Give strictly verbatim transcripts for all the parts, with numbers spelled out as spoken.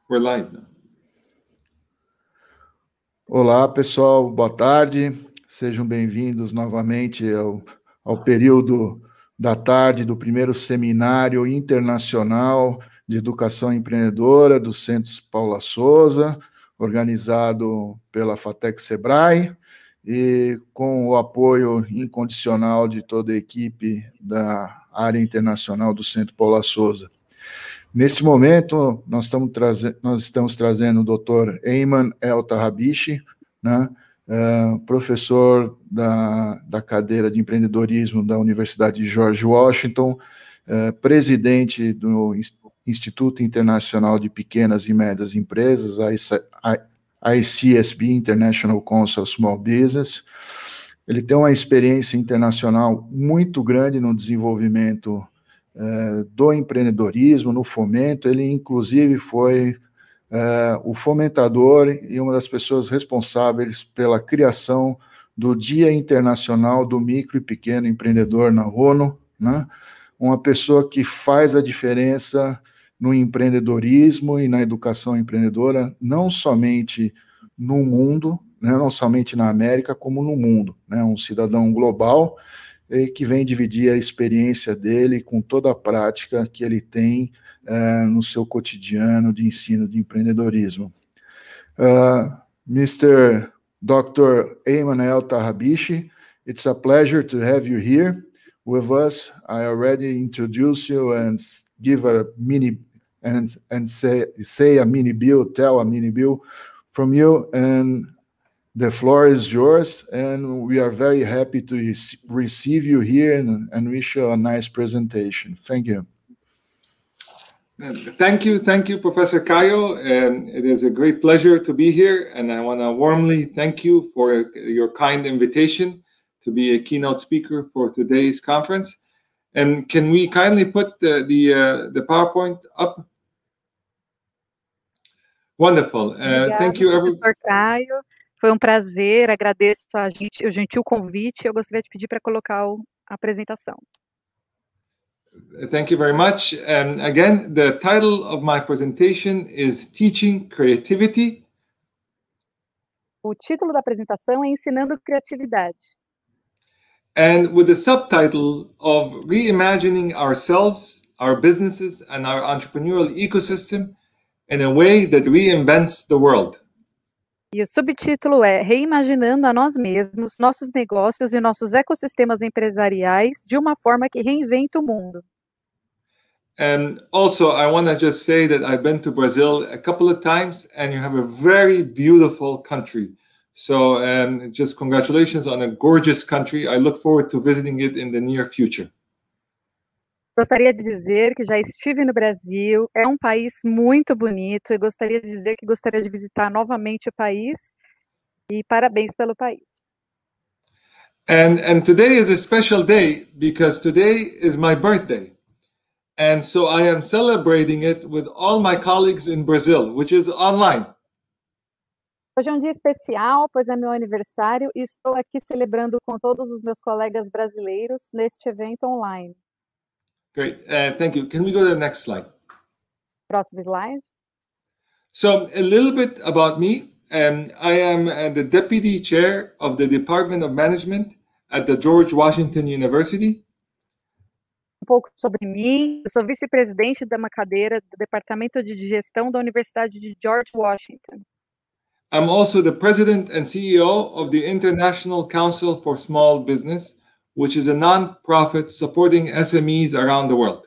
We're live now. Olá, pessoal, boa tarde. Sejam bem-vindos novamente ao, ao período da tarde do primeiro Seminário Internacional de Educação Empreendedora do Centro Paula Souza, organizado pela FATEC Sebrae e com o apoio incondicional de toda a equipe da área internacional do Centro Paula Souza. Nesse momento, nós estamos, traze nós estamos trazendo o doutor Ayman El-Tahabishi, né, uh, professor da, da cadeira de empreendedorismo da Universidade de George Washington, uh, presidente do Instituto Internacional de Pequenas e Médias Empresas, a I C S B, International Council of Small Business. Ele tem uma experiência internacional muito grande no desenvolvimento Uh, do empreendedorismo, no fomento. Ele, inclusive, foi uh, o fomentador e uma das pessoas responsáveis pela criação do Dia Internacional do Micro e Pequeno Empreendedor na ONU, né? Uma pessoa que faz a diferença no empreendedorismo e na educação empreendedora, não somente no mundo, né? Não somente na América, como no mundo, né? Um cidadão global e que vem dividir a experiência dele com toda a prática que ele tem uh, no seu cotidiano de ensino de empreendedorismo. Uh, mister Doctor Ayman El-Tahabishi, it's a pleasure to have you here with us. I already introduced you and give a mini and and say say a mini bill, tell a mini bill from you, and the floor is yours, and we are very happy to receive you here and, and wish you a nice presentation. Thank you. Thank you, thank you, Professor Caio. Um, it is a great pleasure to be here, and I want to warmly thank you for your kind invitation to be a keynote speaker for today's conference. And can we kindly put the the, uh, the PowerPoint up? Wonderful. Uh, thank you, everyone. Professor Caio. Foi um prazer, agradeço a gente, o gentil convite. Eu gostaria de pedir para colocar o, a apresentação. Thank you very much. And again, the title of my presentation is Teaching Creativity. O título da apresentação é Ensinando Criatividade. And with the subtitle of Reimagining Ourselves, Our Businesses and Our Entrepreneurial Ecosystem in a Way that Reinvents the World. E o subtítulo é Reimaginando a nós mesmos, nossos negócios e nossos ecossistemas empresariais de uma forma que reinventa o mundo. And also, I want to just say that I've been to Brazil a couple of times, and you have a very beautiful country. So, um, just congratulations on a gorgeous country. I look forward to visiting it in the near future. Gostaria de dizer que já estive no Brasil, é um país muito bonito, e gostaria de dizer que gostaria de visitar novamente o país, e parabéns pelo país. And, and today is a special day, because today is my birthday. And so I am celebrating it with all my colleagues in Brazil, which is online. Hoje é um dia especial, pois é meu aniversário, e estou aqui celebrando com todos os meus colegas brasileiros neste evento online. Great, uh, thank you. Can we go to the next slide? Próximo slide. So a little bit about me. Um, I am uh, the Deputy Chair of the Department of Management at the George Washington University. Um pouco sobre mim. Eu sou vice-presidente de uma cadeira do Departamento de Gestão da Universidade de George Washington. I'm also the President and C E O of the International Council for Small Business, which is a non-profit supporting S M Es around the world.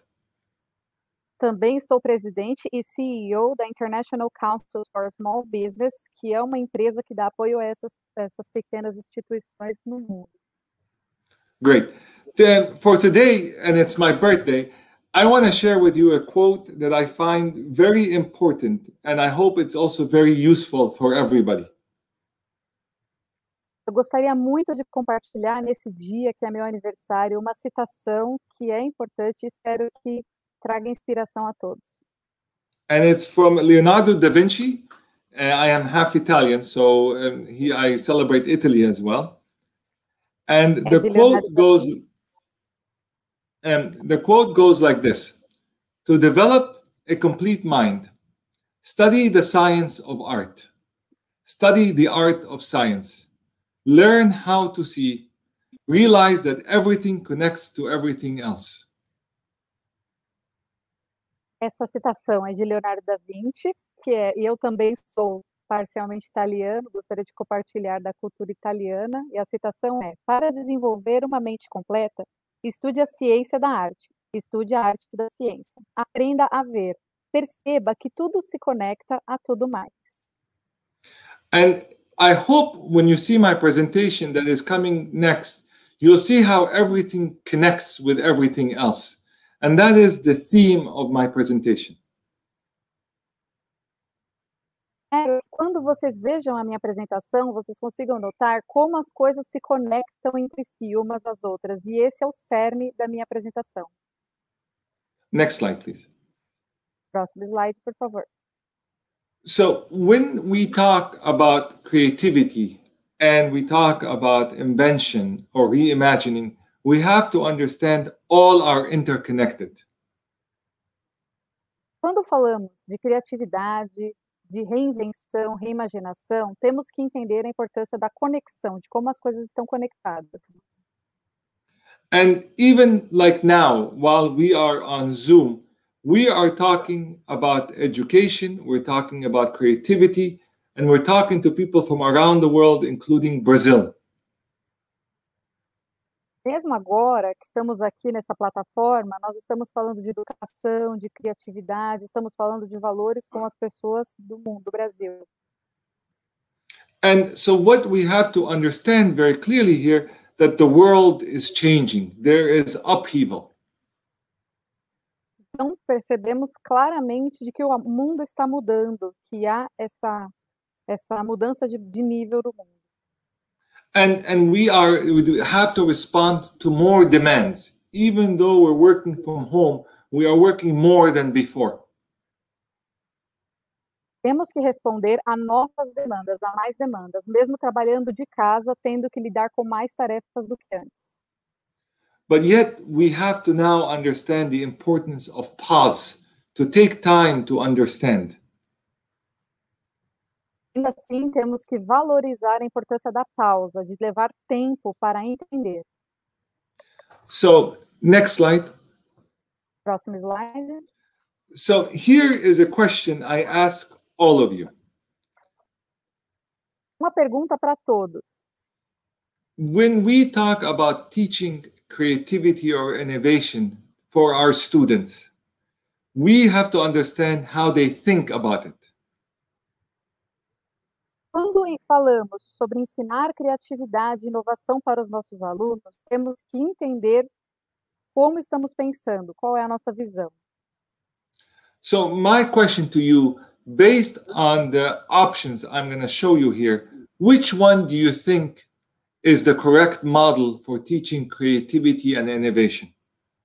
Também sou presidente e C E O da International Council for Small Business, que é uma empresa que dá apoio a essas, essas pequenas instituições no mundo. Great. Then for today, and it's my birthday, I want to share with you a quote that I find very important, and I hope it's also very useful for everybody. Eu gostaria muito de compartilhar nesse dia, que é meu aniversário, uma citação que é importante e espero que traga inspiração a todos. And it's from Leonardo da Vinci. Uh, I am half Italian, so um, he, I celebrate Italy as well. And É the de quote Leonardo da goes, Vinci. um, the quote goes like this: to develop a complete mind, Study the science of art. Study the art of science. Learn how to see. Realize that everything connects to everything else. Essa citação é de Leonardo da Vinci, que é, e eu também sou parcialmente italiano, gostaria de compartilhar da cultura italiana, e a citação é: para desenvolver uma mente completa, estude a ciência da arte, estude a arte da ciência, aprenda a ver, perceba que tudo se conecta a tudo mais. And I hope when you see my presentation that is coming next, you'll see how everything connects with everything else. And that is the theme of my presentation. Quando vocês vejam a minha apresentação, vocês consigam notar como as coisas se conectam entre si, umas às outras. E esse é o cerne da minha apresentação. Next slide, please. Próximo slide, por favor. So when we talk about creativity and we talk about invention or reimagining, we have to understand all are interconnected. Quando falamos de criatividade, de reinvenção, reimaginação, temos que entender a importância da conexão, de como as coisas estão conectadas. And even like now, while we are on Zoom, we are talking about education, we're talking about creativity, and we're talking to people from around the world, including Brazil. Mesmo agora que estamos aqui nessa plataforma, nós estamos falando de educação, de criatividade, estamos falando de valores com as pessoas do mundo, do Brasil. And so what we have to understand very clearly here, that the world is changing. There is upheaval. Então percebemos claramente de que o mundo está mudando, que há essa essa mudança de, de nível do mundo. And and we are we have to respond to more demands. Even though we're working from home, we are working more than before. Temos que responder a novas demandas, a mais demandas, mesmo trabalhando de casa, tendo que lidar com mais tarefas do que antes. But yet we have to now understand the importance of pause, to take time to understand. Ainda assim, temos que valorizar a importância da pausa, de levar tempo para entender. So, next slide. Próximo slide. So, here is a question I ask all of you. Uma pergunta para todos. When we talk about teaching creativity or innovation for our students, we have to understand how they think about it. Quando falamos sobre ensinar criatividade e inovação para os nossos alunos, temos que entender como estamos pensando, qual é a nossa visão. So my question to you, based on the options I'm going to show you here, which one do you think is the correct model for teaching creativity and innovation?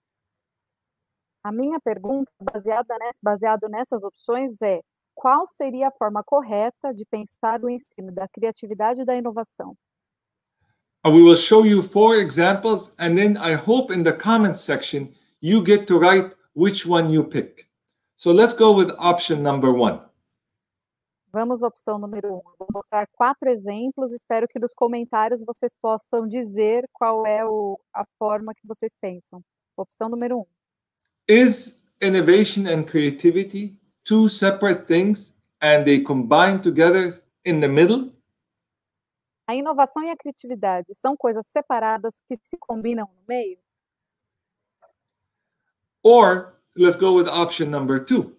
A minha pergunta, baseada nessa, baseado nessas opções, é: qual seria a forma correta de pensar o ensino da criatividade e da inovação? And we will show you four examples, and then I hope in the comments section you get to write which one you pick. So let's go with option number one. Vamos à opção número um. Vou mostrar quatro exemplos. Espero que nos comentários vocês possam dizer qual é o, a forma que vocês pensam. Opção número um. Is innovation and creativity two separate things and they combine together in the middle? A inovação e a criatividade são coisas separadas que se combinam no meio? Or let's go with option number two.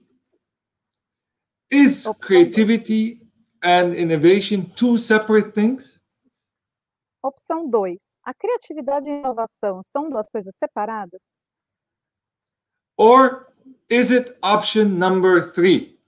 Is creativity and innovation two separate things? Opção dois. A criatividade e a inovação são duas coisas separadas? Or is it option number three?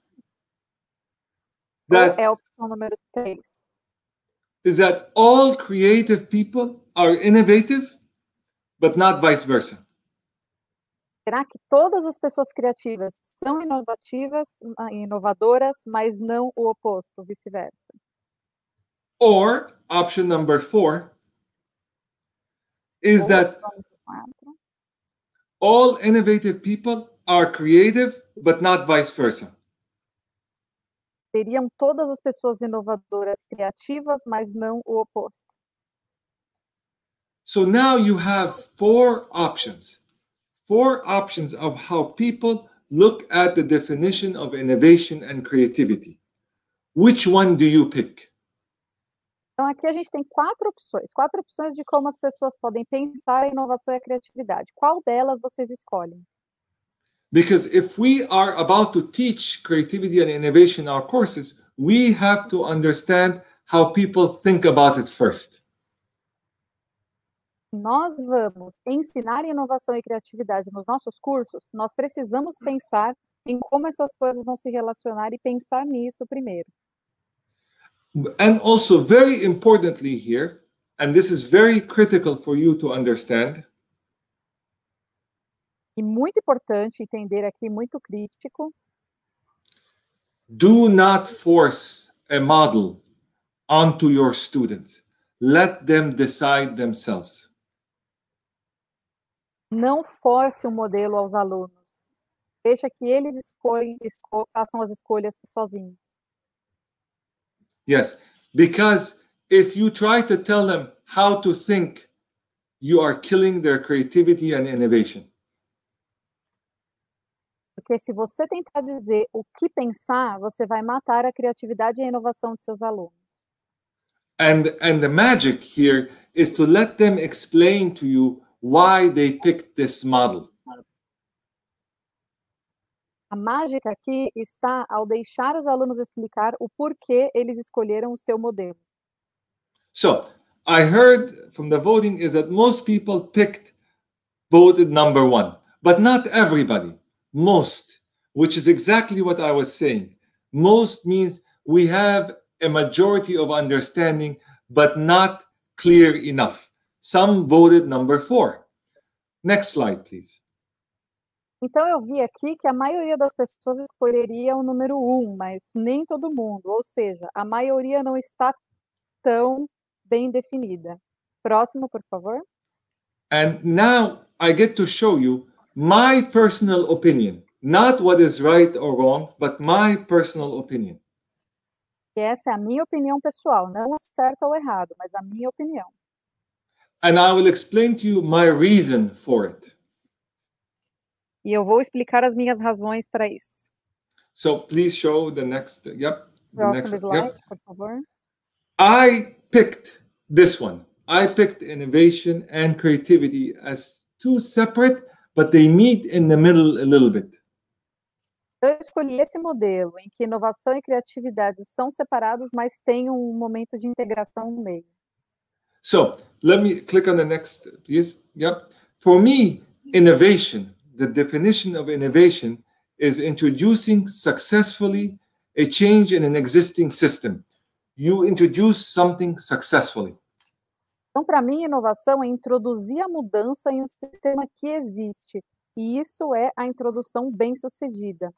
That Ou é a opção número três. Is that all creative people are innovative, but not vice versa? Será que todas as pessoas criativas são inovativas, inovadoras, mas não o oposto, vice-versa? Or option number four is Ou that opção número quatro. all innovative people are creative, but not vice versa? Seriam todas as pessoas inovadoras criativas, mas não o oposto. So now you have four options. Four options of how people look at the definition of innovation and creativity. Which one do you pick? Então aqui a gente tem quatro opções, quatro opções de como as pessoas podem pensar a inovação e a criatividade. Qual delas vocês escolhem? Because if we are about to teach creativity and innovation in our courses, we have to understand how people think about it first. Nós vamos ensinar inovação e criatividade nos nossos cursos, nós precisamos pensar em como essas coisas vão se relacionar e pensar nisso primeiro. And also very importantly here, and this is very critical for you to understand, E muito importante entender aqui, muito crítico, do not force a model onto your students. Let them decide themselves. não force o modelo aos alunos. Deixa que eles escolhem, esco- façam as escolhas sozinhos. Yes, because if you try to tell them how to think, you are killing their creativity and innovation. Porque se você tentar dizer o que pensar, você vai matar a criatividade e a inovação de seus alunos. And and the magic here is to let them explain to you why they picked this model. A mágica aqui está ao deixar os alunos explicar o porquê eles escolheram o seu modelo. So I heard from the voting is that most people picked voted number one, but not everybody. Most, which is exactly what I was saying. Most means we have a majority of understanding, but not clear enough. Some voted number four. Next slide, please. Então eu vi aqui que a maioria das pessoas escolheria o número um, mas nem todo mundo. Ou seja, a maioria não está tão bem definida. Próximo, por favor. And now I get to show you my personal opinion, not what is right or wrong, but my personal opinion. E essa é a minha opinião pessoal, não o certo ou errado, mas a minha opinião. And I will explain to you my reason for it. E eu vou explicar as minhas razões para isso. So please show the next, yep. The Próximo next, slide, yep. por favor. I picked this one. I picked innovation and creativity as two separate, but they meet in the middle a little bit. Eu escolhi esse modelo, em que inovação e criatividade são separados, mas tem um momento de integração no meio. So let me click on the next, please. Yep. For me, innovation, the definition of innovation is introducing successfully a change in an existing system. You introduce something successfully. Então, para mim, inovação é introduzir a mudança em um sistema que existe. E isso é a introdução bem-sucedida.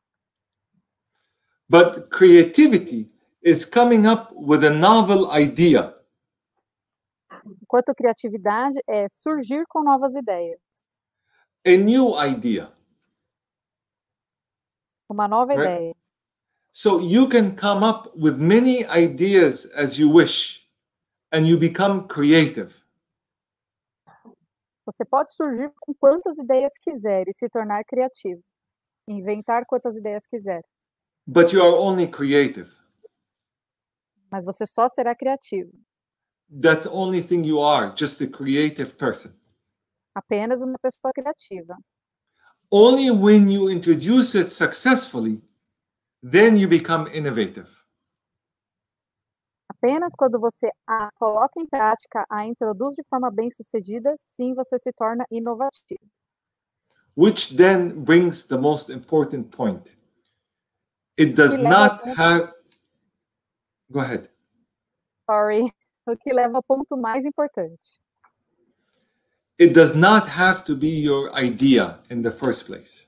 But creativity is coming up with a novel idea. Enquanto criatividade é surgir com novas ideias. A new idea. Uma nova Right. ideia. So you can come up with many ideas as you wish, and you become creative. Você pode surgir com quantas ideias quiser e se tornar criativo. Inventar quantas ideias quiser. But you are only creative. Mas você só será criativo. That's the only thing you are, just a creative person. Apenas uma pessoa criativa. Only when you introduce it successfully, then you become innovative. Apenas quando você a coloca em prática, a introduz de forma bem-sucedida, sim, você se torna inovativo. Which then brings the most important point. It does Que leva not ao ponto- have. Go ahead. Sorry. O que leva ao ponto mais importante. It does not have to be your idea in the first place.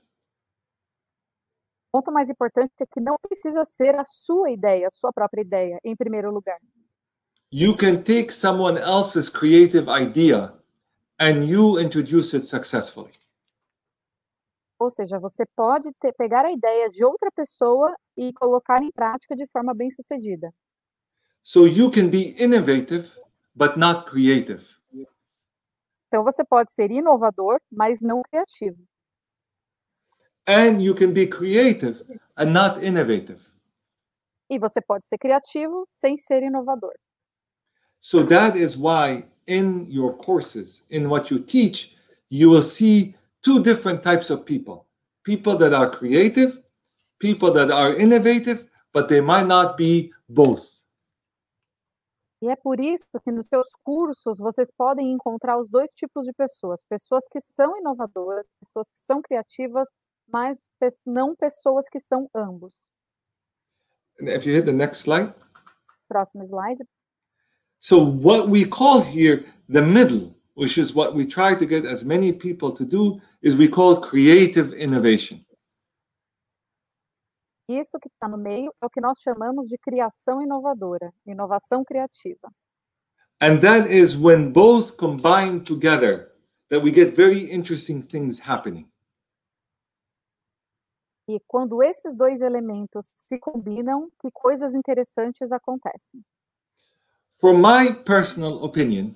O ponto mais importante é que não precisa ser a sua ideia, a sua própria ideia, em primeiro lugar. You can take someone else's creative idea and you introduce it successfully. Ou seja, você pode ter, pegar a ideia de outra pessoa e colocar em prática de forma bem-sucedida. So you can be innovative, but not creative. Então você pode ser inovador, mas não criativo. And you can be creative and not innovative. E você pode ser criativo sem ser inovador. So that is why in your courses, in what you teach, you will see two different types of people. People that are creative, people that are innovative, but they might not be both. E é por isso que nos seus cursos vocês podem encontrar os dois tipos de pessoas. Pessoas que são inovadoras, pessoas que são criativas, mas não pessoas que são ambos. And if you hit the next slide. Próximo slide. So what we call here the middle, which is what we try to get as many people to do, is we call creative innovation. Isso que está no meio é o que nós chamamos de criação inovadora, inovação criativa. And that is when both combine together that we get very interesting things happening. E quando esses dois elementos se combinam, que coisas interessantes acontecem. For my personal opinion,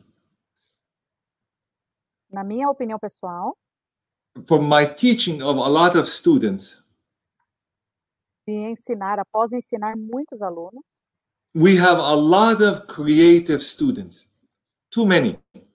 na minha opinião pessoal, for my teaching of a lot of students, de ensinar, após ensinar muitos alunos, we have a lot of creative students. Too many.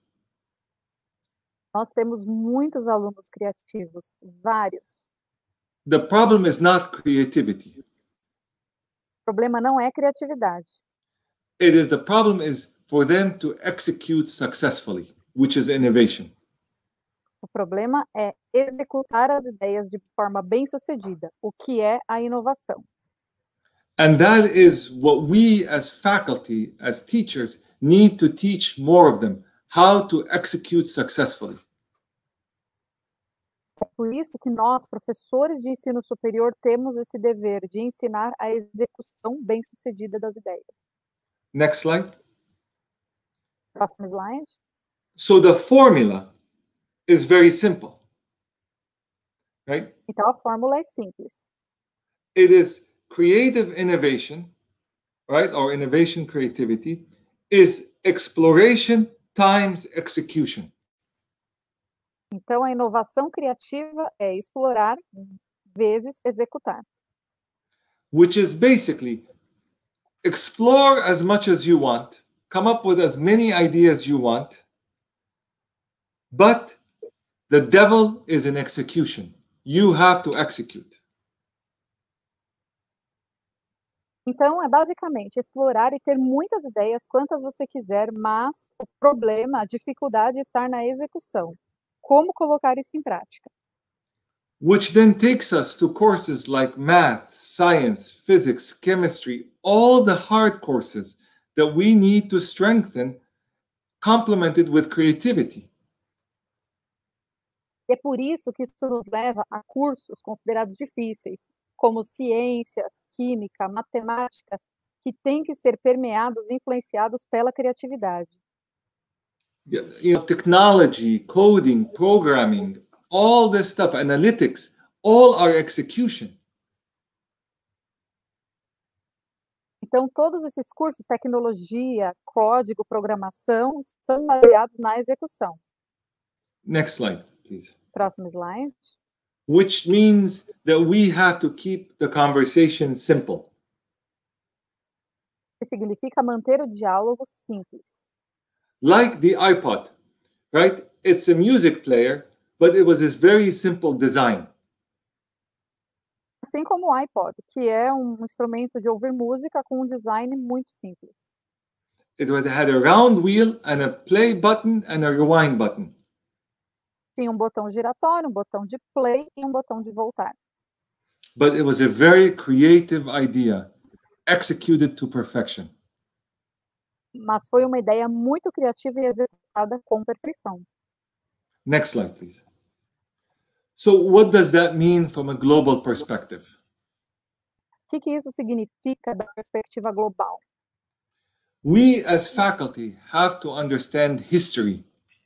Nós temos muitos alunos criativos, vários. The problem is not creativity. O problema não é criatividade. It is the problem is for them to execute successfully, which is innovation. O problema é executar as ideias de forma bem-sucedida, o que é a inovação. And that is what we as faculty, as teachers, need to teach more of them, how to execute successfully. É por isso que nós, professores de ensino superior, temos esse dever de ensinar a execução bem-sucedida das ideias. Next slide. Próximo slide. So the formula is very simple, right? Então a fórmula é simples. It is creative innovation, right? Or innovation creativity is exploration times execution. Então a inovação criativa é explorar vezes executar. Which is basically explore as much as you want, come up with as many ideas you want, but the devil is in execution. You have to execute. Então, é basicamente explorar e ter muitas ideias, quantas você quiser, mas o problema, a dificuldade é estar na execução. Como colocar isso em prática? Which then takes us to courses like math, science, physics, chemistry, all the hard courses that we need to strengthen, complemented with creativity. E é por isso que isso nos leva a cursos considerados difíceis, como ciências, química, matemática, que têm que ser permeados e influenciados pela criatividade. You know, technology, coding, programming, all this stuff, analytics, all are execution. Então, todos esses cursos, tecnologia, código, programação, são baseados na execução. Next slide, please. Próximo slide. Which means that we have to keep the conversation simple. Que significa manter o diálogo simples. Like the iPod, right? It's a music player, but it was this very simple design. Assim como o iPod, que é um instrumento de ouvir música com um design muito simples. It had a round wheel and a play button and a rewind button. Tinha um botão giratório, um botão de play e um botão de voltar. But it was a very creative idea, executed to perfection. Mas foi uma ideia muito criativa e executada com perfeição. Next slide, please. So what does that mean from a global perspective? O que, que isso significa da perspectiva global? We as faculty have to understand history.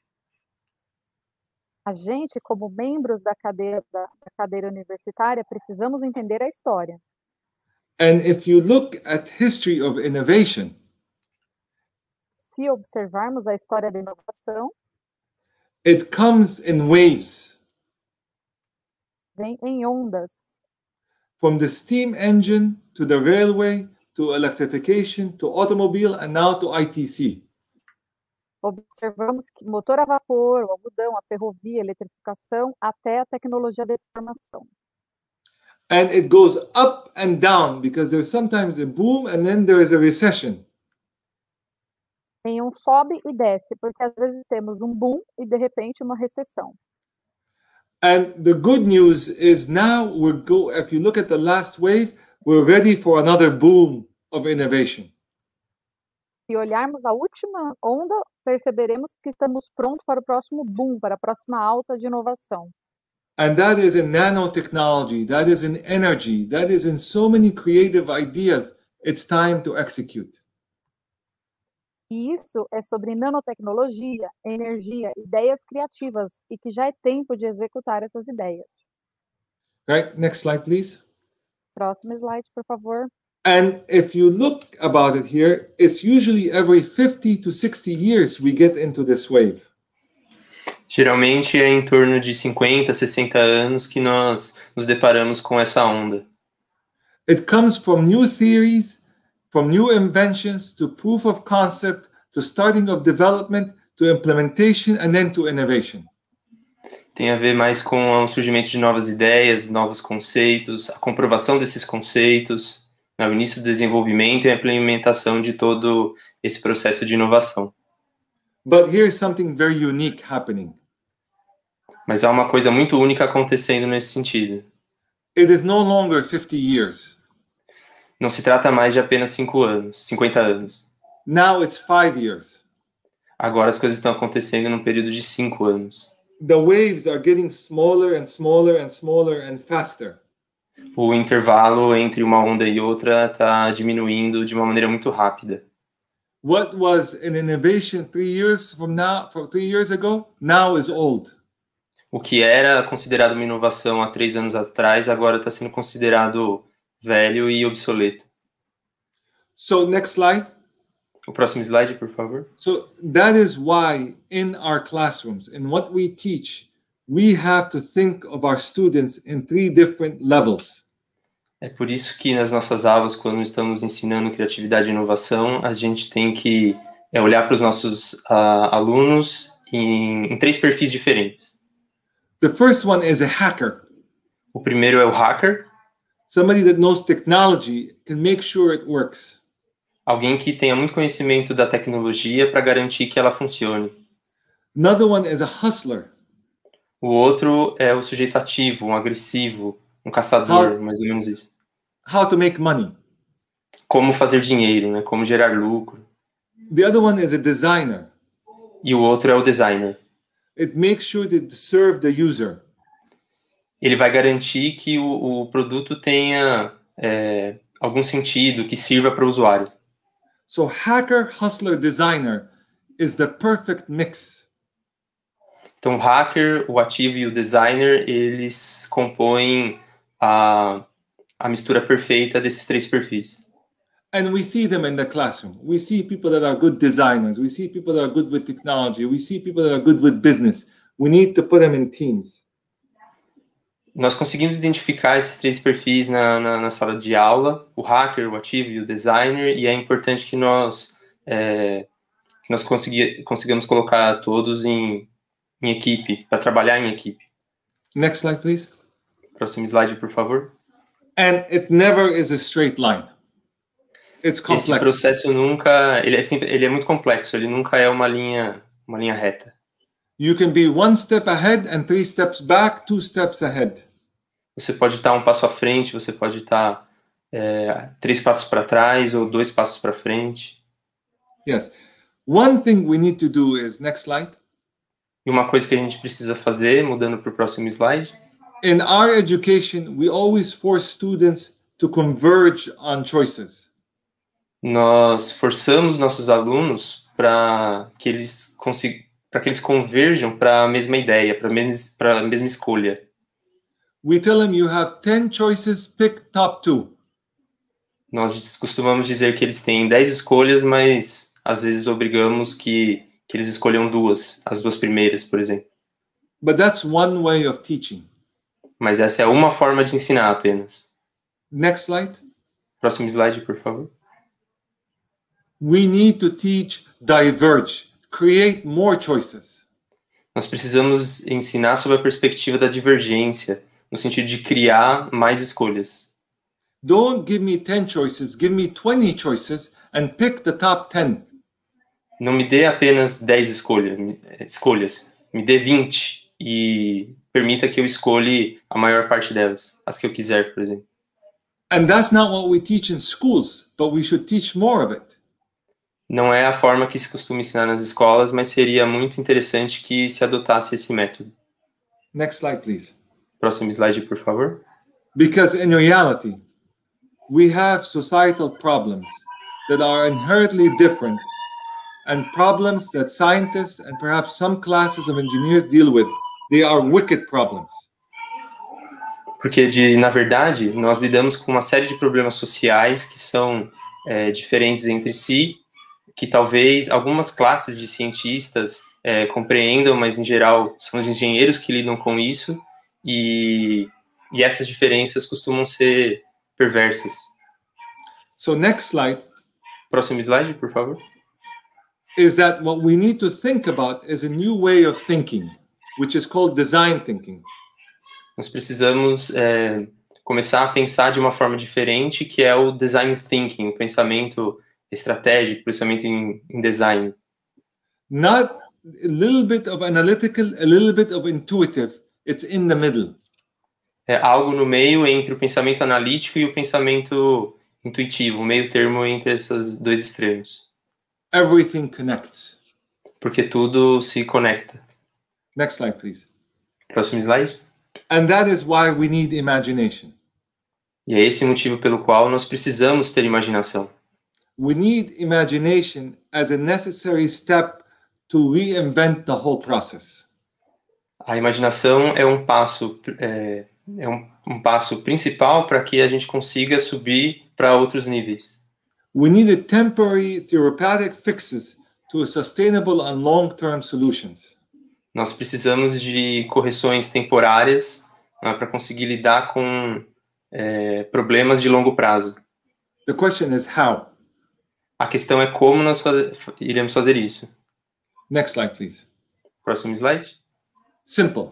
A gente, como membros da cadeira, da, da cadeira universitária, precisamos entender a história. And if you look at history of innovation, Se observarmos a história da inovação, it comes in waves. vem em ondas, From the steam engine to the railway to electrification to automobile and now to I T C. observamos que motor a vapor, o algodão, a ferrovia, a eletrificação, até a tecnologia da informação. And it goes up and down because there's sometimes a boom and then there is a recession. Tem um sobe e desce, porque às vezes temos um boom e de repente uma recessão. And the good news is now we're go if you look at the last wave, we're ready for another boom of innovation. Se olharmos a última onda, perceberemos que estamos prontos para o próximo boom, para a próxima alta de inovação. And that is in nanotechnology, that is in energy, that is in so many creative ideas. It's time to execute. E isso é sobre nanotecnologia, energia, ideias criativas, e que já é tempo de executar essas ideias. Right? Next slide, please. Próximo slide, por favor. And if you look about it here, it's usually every fifty to sixty years we get into this wave. Geralmente é em torno de cinquenta, sessenta anos que nós nos deparamos com essa onda. It comes from new theories, from new inventions, to proof of concept, to starting of development, to implementation, and then to innovation. Tem a ver mais com o surgimento de novas ideias, novos conceitos, a comprovação desses conceitos, o início do desenvolvimento e a implementação de todo esse processo de inovação. But here's something very unique happening. Mas há uma coisa muito única acontecendo nesse sentido. It is no longer fifty years. Não se trata mais de apenas cinco anos, cinquenta anos. Now it's five years. Agora as coisas estão acontecendo num período de cinco anos. The waves are getting smaller and smaller and smaller and faster. O intervalo entre uma onda e outra está diminuindo de uma maneira muito rápida. What was an innovation three years from now, from three years ago, now is old. O que era considerado uma inovação há três anos atrás, agora está sendo considerado velho e obsoleto. So next slide. O próximo slide, por favor. So that is why in our classrooms, in what we teach, we have to think of our students in three different levels. É por isso que nas nossas aulas, quando estamos ensinando criatividade e inovação, a gente tem que é, olhar para os nossos uh, alunos em, em três perfis diferentes. The first one is a hacker. O primeiro é o hacker. Somebody that knows technology can make sure it works. Alguém que tenha muito conhecimento da tecnologia para garantir que ela funcione. Another one is a hustler. O outro é o sujeito ativo, um agressivo, um caçador, How, mais ou menos isso. How to make money. Como fazer dinheiro, né? Como gerar lucro. The other one is a designer. E o outro é o designer. It makes sure to serve the user. Ele vai garantir que o, o produto tenha é, algum sentido, que sirva para o usuário. So hacker, hustler, designer is the perfect mix. Então, o hacker, o ativo e o designer, eles compõem a, a mistura perfeita desses três perfis. And we see them in the classroom. We see people that are good designers. We see people that are good with technology. We see people that are good with business. We need to put them in teams. Nós conseguimos identificar esses três perfis na, na, na sala de aula, o hacker, o ativo e o designer, e é importante que nós, é, que nós consegui, consigamos colocar todos em, em equipe, para trabalhar em equipe. Next slide, please. Próximo slide, por favor. And it never is a straight line. It's complex. Esse processo nunca, ele é sempre, ele é muito complexo, ele nunca é uma linha, uma linha reta. You can be one step ahead and three steps back, two steps ahead. Você pode estar um passo à frente, você pode estar é, três passos para trás ou dois passos para frente. Yes. One thing we need to do is, next slide. E uma coisa que a gente precisa fazer, mudando para o próximo slide. In our education, we always force students to converge on choices. Nós forçamos nossos alunos para que eles consigam, para que eles converjam para a mesma ideia, para a mesma, para a mesma escolha. We tell them you have ten choices, pick top two. Nós costumamos dizer que eles têm dez escolhas, mas às vezes obrigamos que, que eles escolham duas, as duas primeiras, por exemplo. But that's one way of teaching. Mas essa é uma forma de ensinar apenas. Next slide. Próximo slide, por favor. We need to teach diverge, create more choices. Nós precisamos ensinar sobre a perspectiva da divergência, no sentido de criar mais escolhas. Don't give me ten choices, give me twenty choices and pick the top ten. Não me dê apenas dez escolhas, escolhas, me dê vinte e permita que eu escolha a maior parte delas, as que eu quiser, por exemplo. And that's not what we teach in schools, but we should teach more of it. Não é a forma que se costuma ensinar nas escolas, mas seria muito interessante que se adotasse esse método. Next slide, please. Próximo slide, por favor. Because in reality, we have societal problems that are inherently different and problems that scientists and perhaps some classes of engineers deal with. They are wicked problems. Porque, de, na verdade, nós lidamos com uma série de problemas sociais que são é, diferentes entre si, que talvez algumas classes de cientistas é, compreendam, mas, em geral, são os engenheiros que lidam com isso, e, e essas diferenças costumam ser perversas. So next slide. Próximo slide, por favor. Is that what we need to think about is a new way of thinking, which is called design thinking. Nós precisamos é, começar a pensar de uma forma diferente, que é o design thinking, o pensamento estratégico, pensamento em, em design. Not a little bit of analytical, a little bit of intuitive. It's in the middle. É algo no meio entre o pensamento analítico e o pensamento intuitivo, o meio termo entre esses dois extremos. Everything connects. Porque tudo se conecta. Next slide, please. Próximo slide. And that is why we need imagination. E é esse o motivo pelo qual nós precisamos ter imaginação. We need imagination as a necessary step to reinvent the whole process. A imaginação é um passo, é, é um, um passo principal para que a gente consiga subir para outros níveis. We needed temporary therapeutic fixes to sustainable and long-term solutions. Nós precisamos de correções temporárias, né, para conseguir lidar com é, problemas de longo prazo. The question is how. A questão é como nós faz, iremos fazer isso. Next slide, please. Próximo slide. Simple.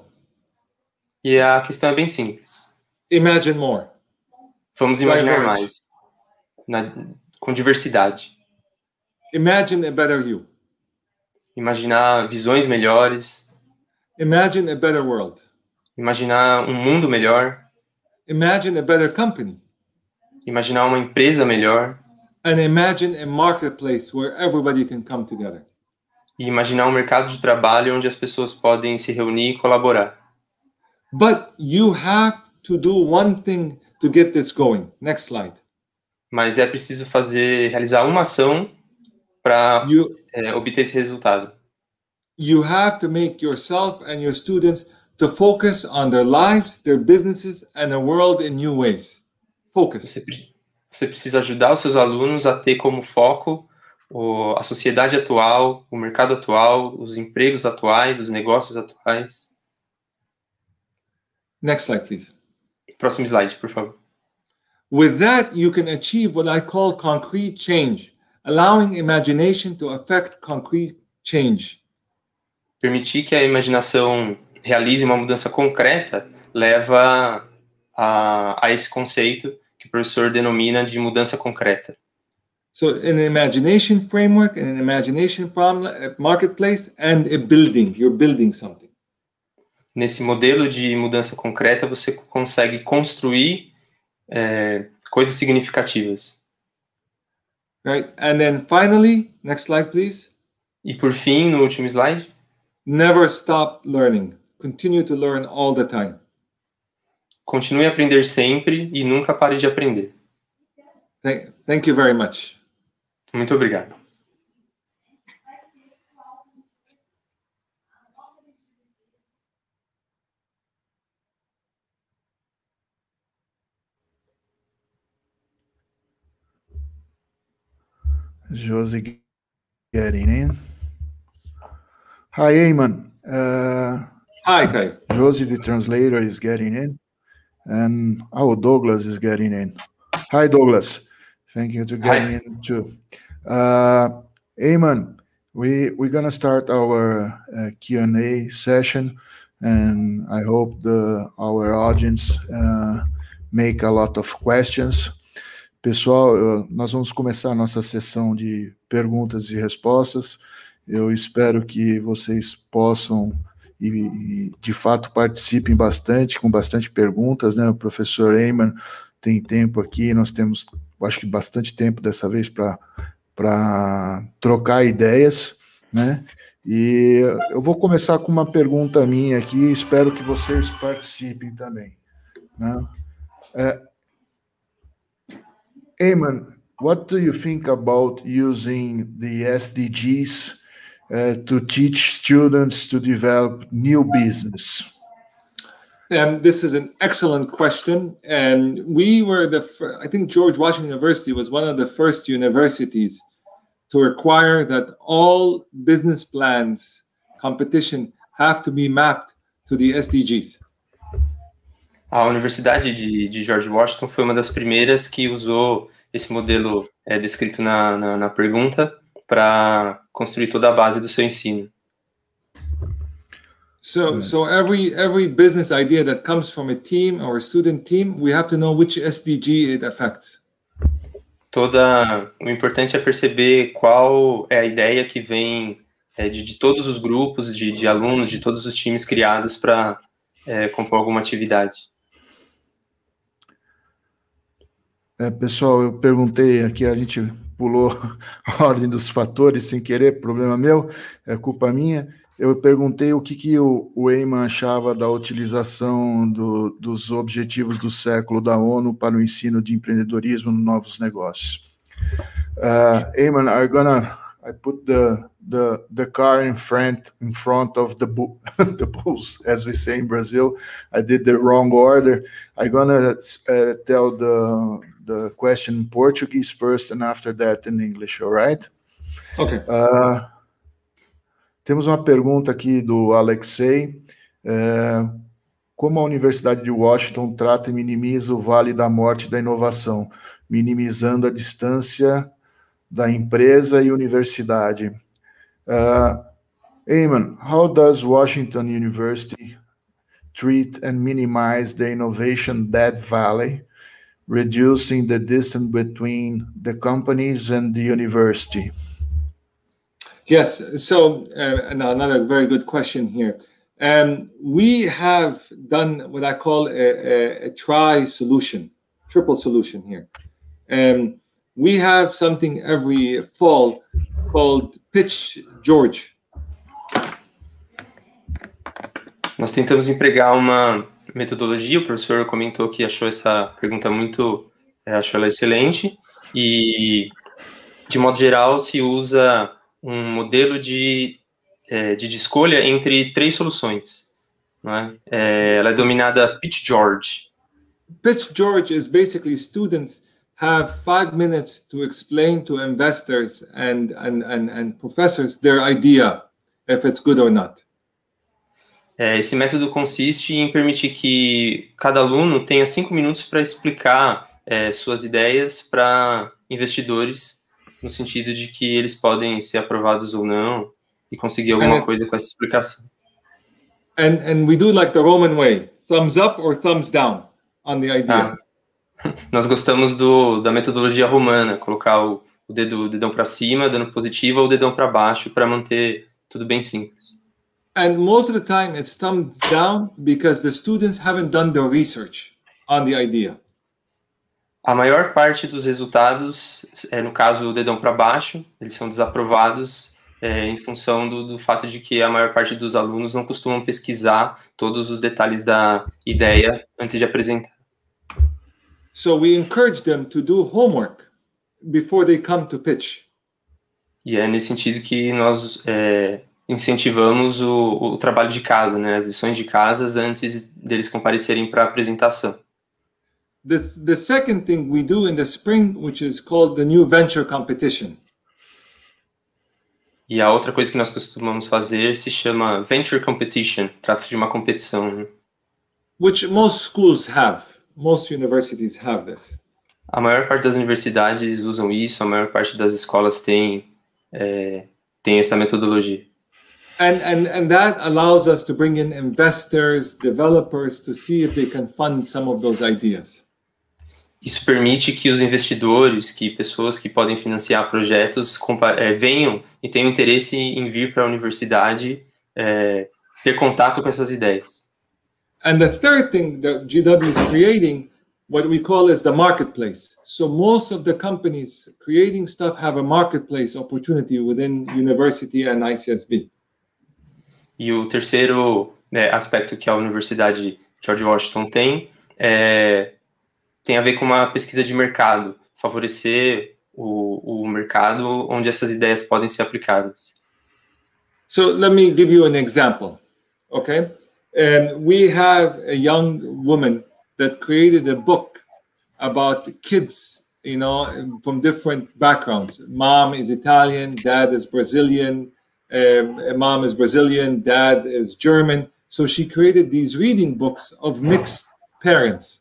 E a questão é bem simples. Imagine more. Vamos imaginar Diverge. mais, na, com diversidade. Imagine a better you. Imaginar visões melhores. Imagine a better world. Imaginar um mundo melhor. Imagine a better company. Imaginar uma empresa melhor. And imagine a marketplace where everybody can come together. E imaginar um mercado de trabalho onde as pessoas podem se reunir e colaborar. But you have to do one thing to get this going. Next slide. Mas é preciso fazer, realizar uma ação para You, é, obter esse resultado. you have to make yourself and your students to focus on their lives, their businesses, and a world in new ways. Focus. Você, você precisa ajudar os seus alunos a ter como foco o, a sociedade atual, o mercado atual, os empregos atuais, os negócios atuais. Next slide, please. Próximo slide, por favor. With that, you can achieve what I call concrete change, allowing imagination to affect concrete change. Permitir que a imaginação realize uma mudança concreta leva a, a esse conceito que o professor denomina de mudança concreta. So an imagination framework, an imagination problem, a marketplace, and a building. You're building something. Nesse modelo de mudança concreta, você consegue construir é, coisas significativas. Right? And then finally, next slide, please. E por fim, no último slide, Never stop learning. Continue to learn all the time. continue a aprender sempre e nunca pare de aprender. Thank, thank you very much. Muito obrigado. Josie getting in. Hi, Eamon. Uh, Hi, Kai. Josie, the translator, is getting in. And our Douglas is getting in. Hi, Douglas. Thank you to getting Hi. in too. Uh, Eamon, we, we're going to start our uh, Q and A session, and I hope the, our audience uh, make a lot of questions. Pessoal, nós vamos começar a nossa sessão de perguntas e respostas. Eu espero que vocês possam e, de fato, participem bastante, com bastante perguntas, né? O professor Eamon tem tempo aqui, nós temos, acho que, bastante tempo dessa vez para para trocar ideias, né? E eu vou começar com uma pergunta minha aqui, espero que vocês participem também, né? É, Eamon, what do you think about using the S D Gs uh, to teach students to develop new business? Um, this is an excellent question. And we were the, I think George Washington University was one of the first universities to require that all business plans, competition, have to be mapped to the S D Gs. A Universidade de, de George Washington foi uma das primeiras que usou esse modelo é, descrito na, na, na pergunta para construir toda a base do seu ensino. So, so every every business idea that comes from a team or a student team, we have to know which S D G it affects. Toda, o importante é perceber qual é a ideia que vem é, de, de todos os grupos, de, de alunos, de todos os times criados para é, compor alguma atividade. É, pessoal, eu perguntei aqui, a gente pulou a ordem dos fatores sem querer, problema meu, é culpa minha. Eu perguntei o que, que o, o Eamon achava da utilização do, dos objetivos do século da ONU para o ensino de empreendedorismo nos novos negócios. Uh, Eamon, I'm gonna I put the the the car in front in front of the bu the bulls, as we say in Brazil. I did the wrong order. I'm gonna uh, tell the the question in Portuguese first, and after that in English. All right? Okay. Uh, temos uma pergunta aqui do Alexei. É, como a Universidade de Washington trata e minimiza o Vale da Morte da inovação, minimizando a distância da empresa e universidade? Uh, Eamon, how does Washington University treat and minimize the innovation dead valley, reducing the distance between the companies and the university? Yes, so uh, another very good question here. Um, we have done what I call a, a, a tri solution, triple solution here. Um, we have something every fall called Pitch George. Nós tentamos empregar uma metodologia, o professor comentou que achou essa pergunta muito, achou ela excelente, e de modo geral se usa um modelo de, é, de, de escolha entre três soluções, não é? É, ela é dominada Pitch George. Pitch George is basically students have five minutes to explain to investors and, and, and, and professors their idea, if it's good or not. É, esse método consiste em permitir que cada aluno tenha cinco minutos para explicar é, suas ideias para investidores, no sentido de que eles podem ser aprovados ou não e conseguir alguma coisa com essa explicação. And, and we do like the Roman way, thumbs up or thumbs down on the idea. Ah, nós gostamos do, da metodologia romana, colocar o, o, dedo, o dedão para cima, dando positivo, ou o dedão para baixo, para manter tudo bem simples. And most of the time it's thumbs down because the students haven't done their research on the idea. A maior parte dos resultados, é, no caso o dedão para baixo, eles são desaprovados é, em função do, do fato de que a maior parte dos alunos não costumam pesquisar todos os detalhes da ideia antes de apresentar. So we encourage them to do homework before they come to pitch. E é nesse sentido que nós é, incentivamos o, o trabalho de casa, né, as lições de casas antes deles comparecerem para a apresentação. The, the second thing we do in the spring, which is called the new venture competition. E a outra coisa que nós costumamos fazer se chama Venture Competition, trata-se de uma competição. Né? Which most schools have, most universities have this. A maior parte das universidades usam isso, a maior parte das escolas tem, é, tem essa metodologia. And, and, and that allows us to bring in investors, developers, to see if they can fund some of those ideas. Isso permite que os investidores, que pessoas que podem financiar projetos, é, venham e tenham interesse em vir para a universidade, é, ter contato com essas ideias. And the third thing that G W is creating, what we call is the marketplace. So most of the companies creating stuff have a marketplace opportunity within university and I C S B. E o terceiro, né, aspecto que a Universidade George Washington tem é, tem a ver com uma pesquisa de mercado, favorecer o, o mercado onde essas ideias podem ser aplicadas. So let me give you an example, okay? Um, we have a young woman that created a book about kids, you know, from different backgrounds. Mom is Italian, dad is Brazilian, um, mom is Brazilian, dad is German. So she created these reading books of mixed parents.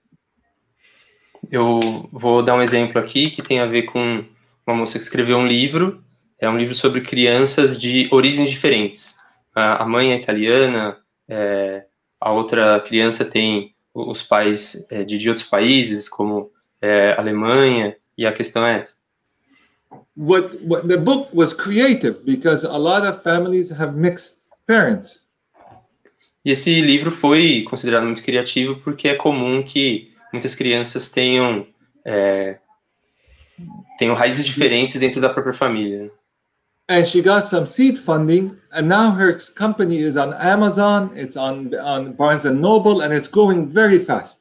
Eu vou dar um exemplo aqui que tem a ver com uma moça que escreveu um livro, é um livro sobre crianças de origens diferentes. A mãe é italiana, é, a outra criança tem os pais é, de, de outros países, como é, Alemanha, e a questão é essa. What, what the book was creative because a lot of families have mixed parents. E esse livro foi considerado muito criativo porque é comum que muitas crianças tenham, é, tenham raízes diferentes dentro da própria família. And she got some seed funding, and now her company is on Amazon, it's on, on Barnes and Noble, and it's going very fast.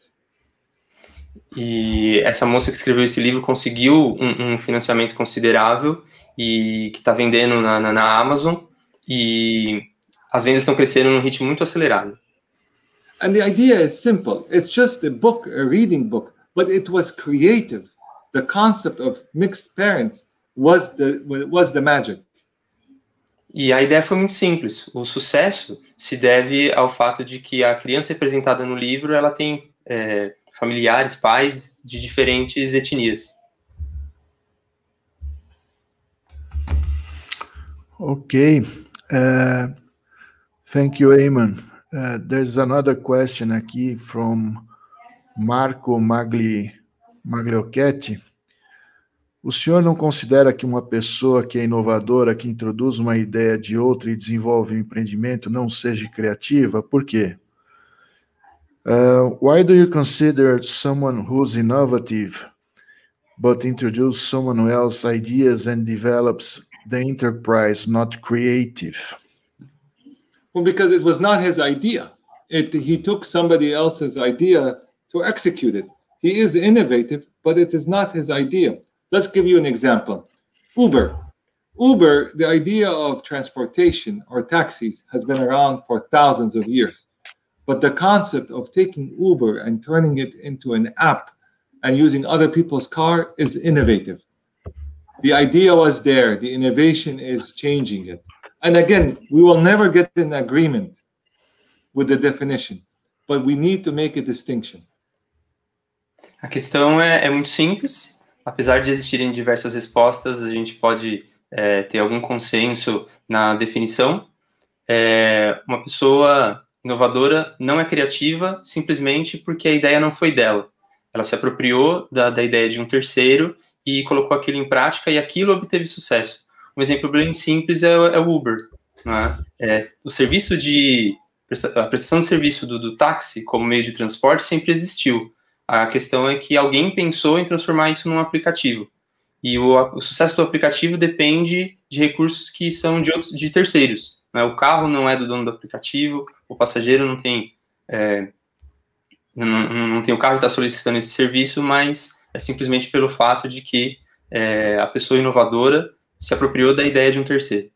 E essa moça que escreveu esse livro conseguiu um, um financiamento considerável e que está vendendo na, na, na Amazon, e as vendas estão crescendo num ritmo muito acelerado. And the idea is simple. It's just a book, a reading book, but it was creative. The concept of mixed parents was the, was the magic. E a ideia foi muito simples. O sucesso se deve ao fato de que a criança representada no livro, ela tem é, familiares, pais de diferentes etnias. Ok. Uh, thank you, Eamon. Uh, there's another question aqui from Marco Magli, Magliocchetti. O senhor não considera que uma pessoa que é inovadora, que introduz uma ideia de outra e desenvolve um empreendimento, não seja criativa? Por quê? Uh, why do you consider someone who's innovative but introduces someone else's ideas and develops the enterprise not creative? Well, because it was not his idea. It, he took somebody else's idea to execute it. He is innovative, but it is not his idea. Let's give you an example. Uber. Uber, the idea of transportation or taxis has been around for thousands of years. But the concept of taking Uber and turning it into an app and using other people's car is innovative. The idea was there. The innovation is changing it. And again, we will never get an agreement with the definition, but we need to make a distinction. A questão é, é muito simples. Apesar de existirem diversas respostas, a gente pode é, ter algum consenso na definição. É, uma pessoa inovadora não é criativa simplesmente porque a ideia não foi dela. Ela se apropriou da, da ideia de um terceiro e colocou aquilo em prática e aquilo obteve sucesso. Um exemplo bem simples é, é o Uber. Né? É, o serviço de, a prestação de serviço do, do táxi como meio de transporte sempre existiu. A questão é que alguém pensou em transformar isso num aplicativo. E o, o sucesso do aplicativo depende de recursos que são de, outros, de terceiros. Né? O carro não é do dono do aplicativo, o passageiro não tem, é, não, não tem o carro que está solicitando esse serviço, mas é simplesmente pelo fato de que é, a pessoa inovadora se apropriou da ideia de um terceiro.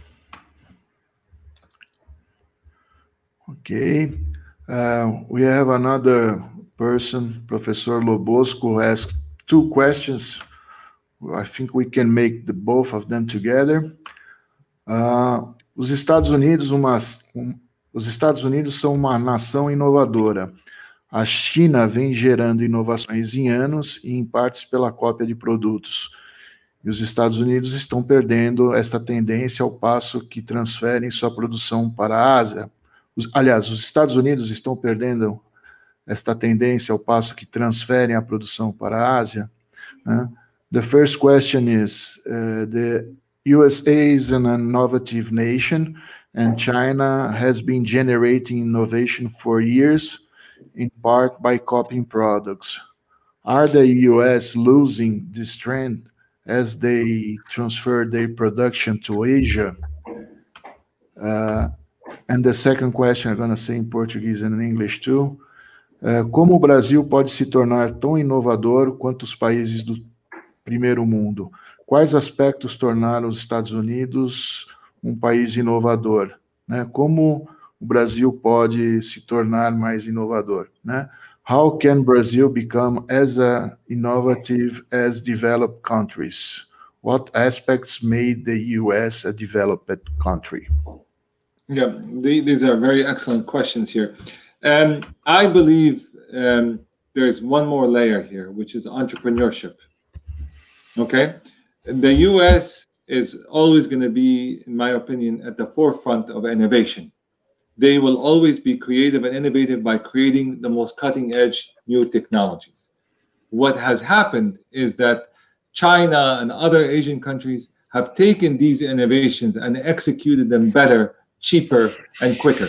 Ok. Uh, we have another person, Professor Lobosco, asked two questions. I think we can make the both of them together. Uh, os Estados Unidos, uma, um, os Estados Unidos são uma nação inovadora. A China vem gerando inovações em anos e em partes pela cópia de produtos. E os Estados Unidos estão perdendo esta tendência ao passo que transferem sua produção para a Ásia. Os, aliás, os Estados Unidos estão perdendo esta tendência ao passo que transferem a produção para a Ásia. Né? The first question is, uh, the U S A is an innovative nation, and China has been generating innovation for years, in part by copying products. Are the U S losing this trend as they transfer their production to Asia? Uh, and the second question, I'm going to say in Portuguese and in English too. Uh, como o Brasil pode se tornar tão inovador quanto os países do primeiro mundo? Quais aspectos tornaram os Estados Unidos um país inovador? Né? Como o Brasil pode se tornar mais inovador? Né? How can Brazil become as uh, innovative as developed countries? What aspects made the U S a developed country? Yeah, these are very excellent questions here. Um, I believe um, there's one more layer here, which is entrepreneurship. Okay? The U S is always going to be, in my opinion, at the forefront of innovation. They will always be creative and innovative by creating the most cutting-edge new technologies. What has happened is that China and other Asian countries have taken these innovations and executed them better, cheaper, and quicker.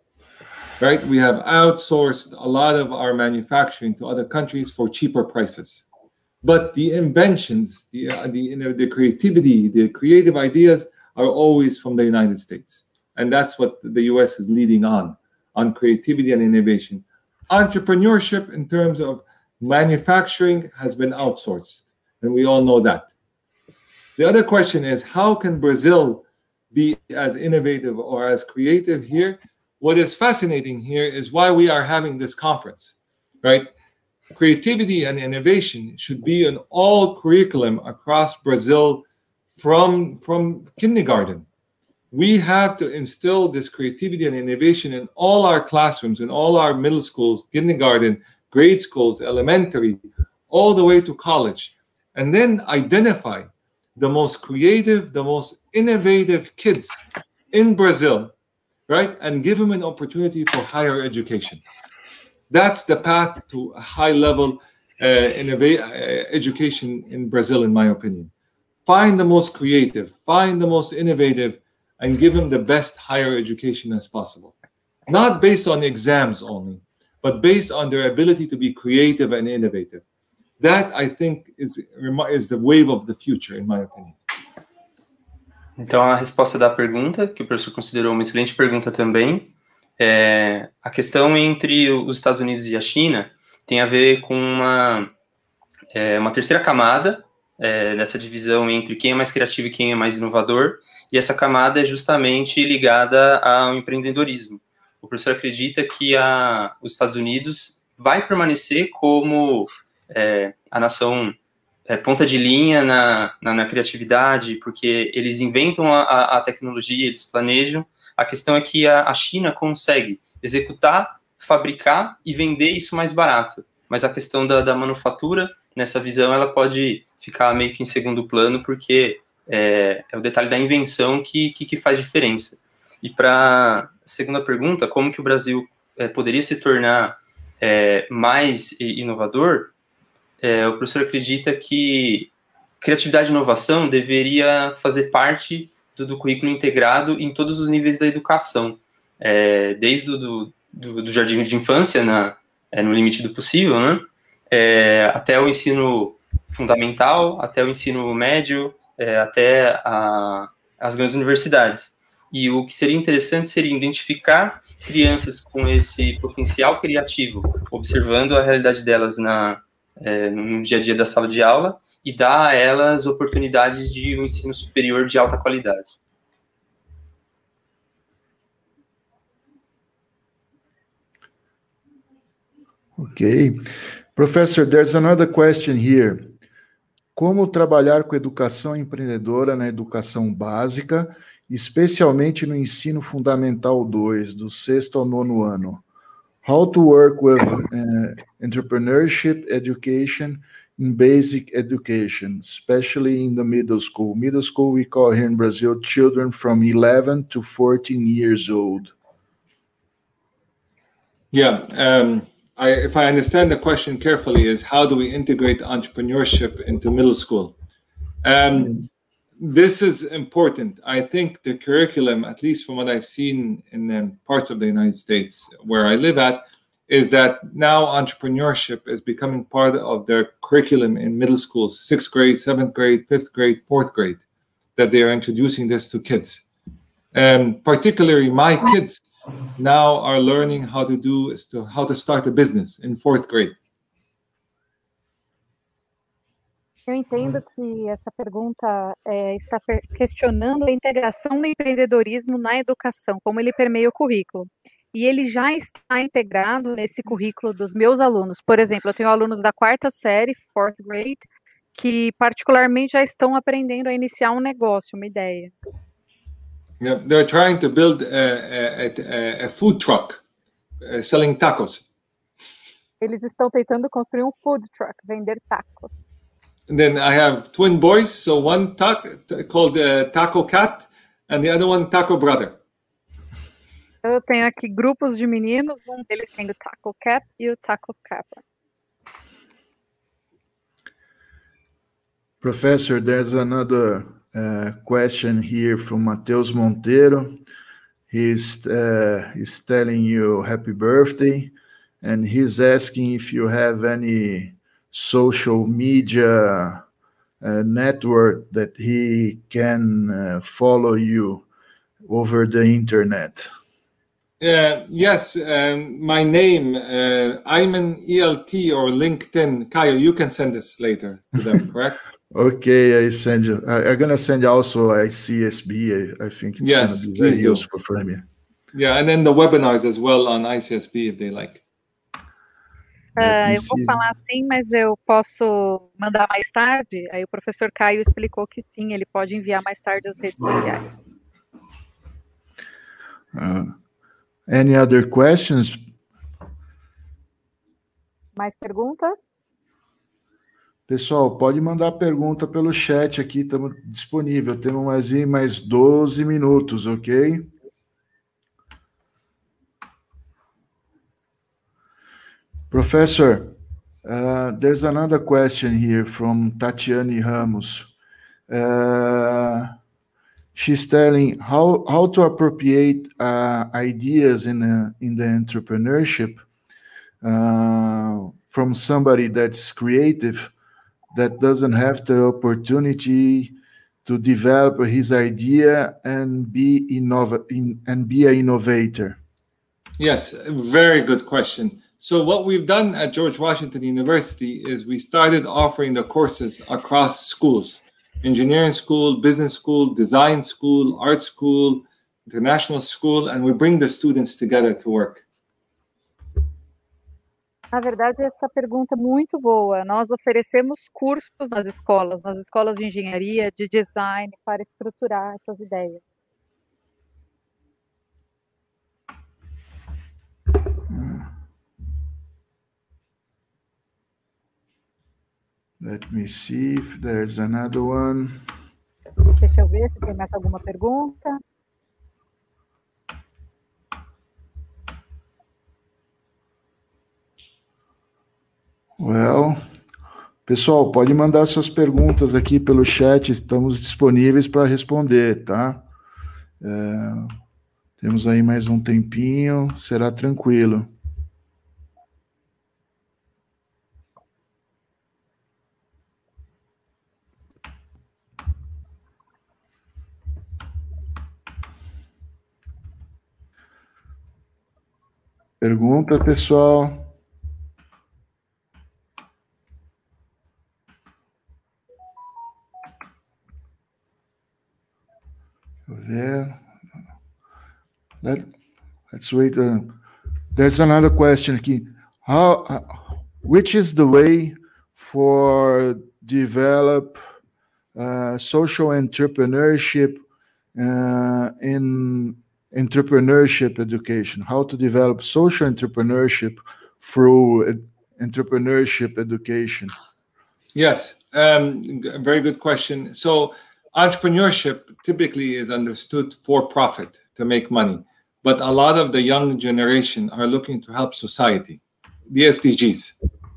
Right? We have outsourced a lot of our manufacturing to other countries for cheaper prices. But the inventions, the, uh, the, you know, the creativity, the creative ideas are always from the United States. And that's what the U S is leading on, on creativity and innovation. Entrepreneurship in terms of manufacturing has been outsourced, and we all know that. The other question is, how can Brazil be as innovative or as creative here? What is fascinating here is why we are having this conference, right? Creativity and innovation should be in all curriculum across Brazil from, from kindergarten. We have to instill this creativity and innovation in all our classrooms, in all our middle schools, kindergarten, grade schools, elementary, all the way to college, and then identify the most creative, the most innovative kids in Brazil, right? And give them an opportunity for higher education. That's the path to a high-level uh, innova- uh, education in Brazil, in my opinion. Find the most creative, find the most innovative, and give them the best higher education as possible. Not based on exams only, but based on their ability to be creative and innovative. That, I think, is, is the wave of the future, in my opinion. Então, a resposta da pergunta, que o professor considerou uma excelente pergunta também, é, a questão entre os Estados Unidos e a China tem a ver com uma, é, uma terceira camada é, dessa divisão entre quem é mais criativo e quem é mais inovador, e essa camada é justamente ligada ao empreendedorismo. O professor acredita que a, os Estados Unidos vai permanecer como é, a nação é, ponta de linha na, na, na criatividade, porque eles inventam a, a tecnologia, eles planejam. A questão é que a, a China consegue executar, fabricar e vender isso mais barato. Mas a questão da, da manufatura, nessa visão, ela pode ficar meio que em segundo plano, porque é, é o detalhe da invenção que, que, que faz diferença. E para a segunda pergunta, como que o Brasil é, poderia se tornar é, mais inovador, é, o professor acredita que criatividade e inovação deveria fazer parte do, do currículo integrado em todos os níveis da educação, é, desde o do, do, do jardim de infância, na, é, no limite do possível, né, é, até o ensino fundamental, até o ensino médio, é, até a, as grandes universidades. E o que seria interessante seria identificar crianças com esse potencial criativo, observando a realidade delas na, é, no dia a dia da sala de aula, e dar a elas oportunidades de um ensino superior de alta qualidade. Ok. Professor, there's another question here. Como trabalhar com educação empreendedora na educação básica especialmente no ensino fundamental dois, do sexto ao nono ano. How to work with uh, entrepreneurship education in basic education, especially in the middle school. Middle school, we call here in Brazil children from eleven to fourteen years old. Yeah, um, I, if I understand the question carefully, is how do we integrate entrepreneurship into middle school? Um, mm. This is important. I think the curriculum, at least from what I've seen in um, parts of the United States where I live at, is that now entrepreneurship is becoming part of their curriculum in middle schools, sixth grade, seventh grade, fifth grade, fourth grade, that they are introducing this to kids. And particularly my kids now are learning how to do, how to start a business in fourth grade. Eu entendo que essa pergunta é, está questionando a integração do empreendedorismo na educação, como ele permeia o currículo. E ele já está integrado nesse currículo dos meus alunos. Por exemplo, eu tenho alunos da quarta série, fourth grade, que particularmente já estão aprendendo a iniciar um negócio, uma ideia. Yeah, they're trying to build a, a, a food truck, uh, selling tacos. Eles estão tentando construir um food truck, vender tacos. And then I have twin boys, so one taco called uh, Taco Cat, and the other one Taco Brother. Eu tenho aqui grupos de meninos, um deles tem o Taco Cap e o Taco Capra. Professor, there's another uh, question here from Mateus Monteiro. He's, uh, he's telling you happy birthday, and he's asking if you have any social media uh, network that he can uh, follow you over the internet. Uh, yes, um, my name, uh, Ayman E L T or LinkedIn. Caio, you can send this later to them, correct? Okay, I send you. I, I'm gonna send you also I C S B. I, I think it's yes, gonna be very do. useful for me. Yeah, and then the webinars as well on I C S B if they like. Uh, eu vou falar assim, mas eu posso mandar mais tarde. Aí o professor Caio explicou que sim, ele pode enviar mais tarde as redes sociais. Uh, any other questions? Mais perguntas? Pessoal, pode mandar pergunta pelo chat aqui, estamos disponível. Temos mais, mais doze minutos, ok? Professor, uh, there's another question here from Tatiane Ramos. Uh, she's telling how how to appropriate uh, ideas in a, in the entrepreneurship uh, from somebody that's creative, that doesn't have the opportunity to develop his idea and be innov in, and be an innovator. Yes, very good question. So what we've done at George Washington University is we started offering the courses across schools: engineering school, business school, design school, art school, international school, and we bring the students together to work. Na verdade, essa pergunta é muito boa. Nós oferecemos cursos nas escolas, nas escolas de engenharia, de design, para estruturar essas ideias. Let me see if there's another one. Deixa eu ver se tem mais alguma pergunta. Well, pessoal, pode mandar suas perguntas aqui pelo chat, estamos disponíveis para responder, tá? É, temos aí mais um tempinho, será tranquilo. Pergunta, pessoal? Let, let's wait. Uh, there's another question here. How, uh, which is the way for develop uh, social entrepreneurship uh, in entrepreneurship education, how to develop social entrepreneurship through ed entrepreneurship education? Yes, um, very good question. So entrepreneurship typically is understood for profit, to make money. But a lot of the young generation are looking to help society, the S D Gs.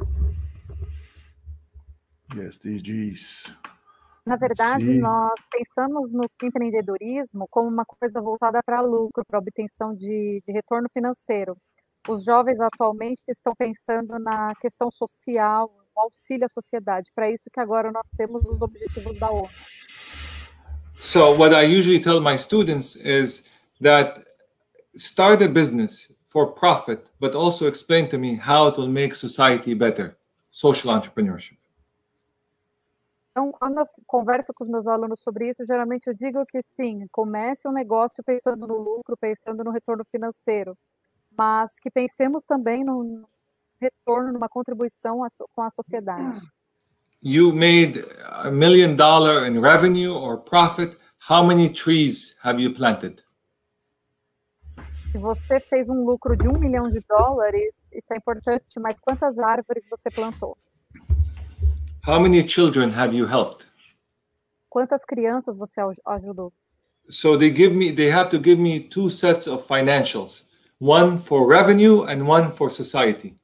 The S D Gs. Na verdade, Sim. nós pensamos no empreendedorismo como uma coisa voltada para lucro, para obtenção de, de retorno financeiro. Os jovens atualmente estão pensando na questão social, no auxílio à sociedade. Para isso que agora nós temos os objetivos da ONU. So what I usually tell my students is that start a business for profit, but also explain to me how it will make society better. Social entrepreneurship. Então, quando eu converso com os meus alunos sobre isso, geralmente eu digo que sim, comece um negócio pensando no lucro, pensando no retorno financeiro, mas que pensemos também no retorno, numa contribuição com a sociedade. You made a million dollar in revenue or profit. How many trees have you planted? Se você fez um lucro de um milhão de dólares, isso é importante, mas quantas árvores você plantou? How many children have you helped? Quantas crianças você ajudou? So they give me, they have to give me two sets of financials, one for revenue and one for society.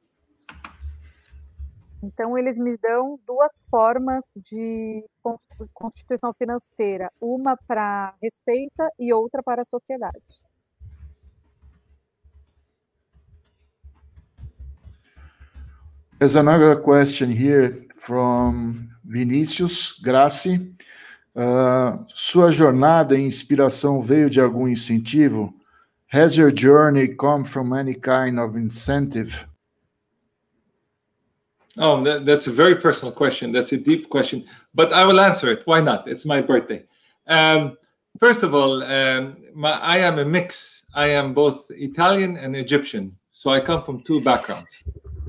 Então eles me dão duas formas de constituição financeira, uma para receita e outra para a sociedade. There's another question here from Vinícius Grassi. Uh, sua jornada e inspiração veio de algum incentivo? Has your journey come from any kind of incentive? Oh, that, that's a very personal question. That's a deep question, but I will answer it. Why not? It's my birthday. Um, first of all, um, my, I am a mix. I am both Italian and Egyptian, so I come from two backgrounds.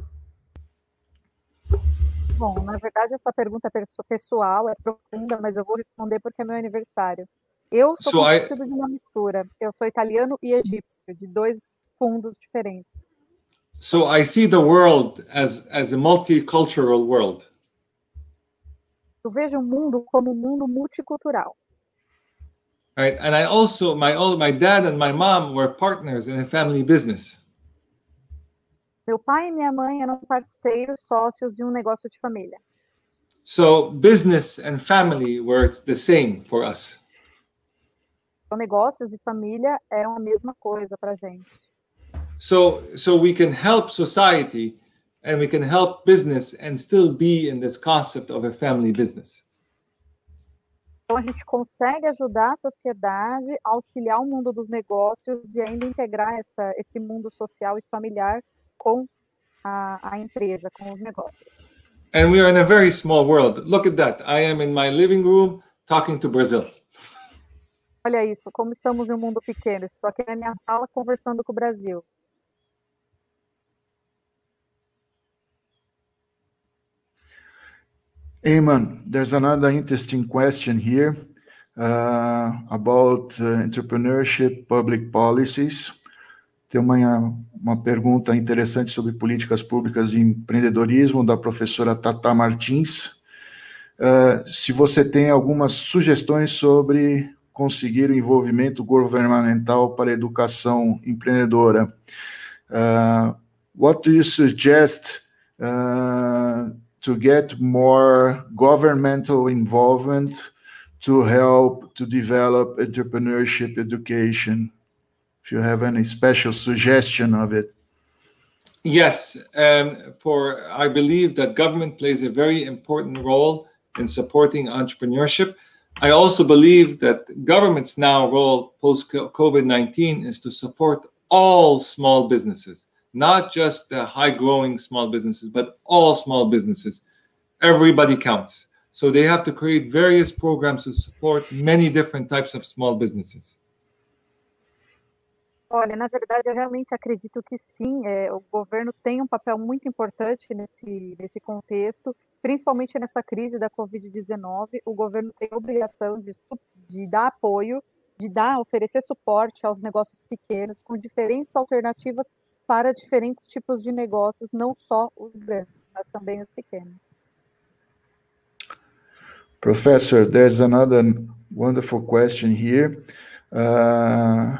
Bom, na verdade essa pergunta é pessoal, é profunda, mas eu vou responder porque é meu aniversário. Eu sou so constituído I... de uma mistura. Eu sou italiano e egípcio, de dois fundos diferentes. So I see the world as as a multicultural world. Eu vejo o mundo como um mundo multicultural. Right, and I also my old my dad and my mom were partners in a family business. Meu pai e minha mãe eram parceiros, sócios de um negócio de família. So business and family were the same for us. Então, negócios e família eram a mesma coisa para a gente. So so we can help society and we can help business and still be in this concept of a family business. Então a gente consegue ajudar a sociedade, auxiliar o mundo dos negócios e ainda integrar essa, esse mundo social e familiar com a, a empresa, com os negócios. And we are in a very small world. Look at that. I am in my living room talking to Brazil. Olha isso, como estamos em um mundo pequeno. Estou aqui na minha sala conversando com o Brasil. Ayman, there's another interesting question here uh, about uh, entrepreneurship, public policies. Tem uma, uma pergunta interessante sobre políticas públicas e empreendedorismo, da professora Tata Martins. Uh, se você tem algumas sugestões sobre conseguir o envolvimento governamental para a educação empreendedora. Uh, what do you suggest uh, to get more governmental involvement to help to develop entrepreneurship education? If you have any special suggestion of it. Yes, um, for I believe that government plays a very important role in supporting entrepreneurship. I also believe that government's now role post COVID nineteen is to support all small businesses, not just the high-growing small businesses, but all small businesses. Everybody counts. So they have to create various programs to support many different types of small businesses. Olha, na verdade, eu realmente acredito que sim, é, o governo tem um papel muito importante nesse, nesse contexto, principalmente nessa crise da covid dezenove. O governo tem a obrigação de, de dar apoio, de dar, oferecer suporte aos negócios pequenos com diferentes alternativas para diferentes tipos de negócios, não só os grandes, mas também os pequenos. Professor, there's another wonderful question here. Uh,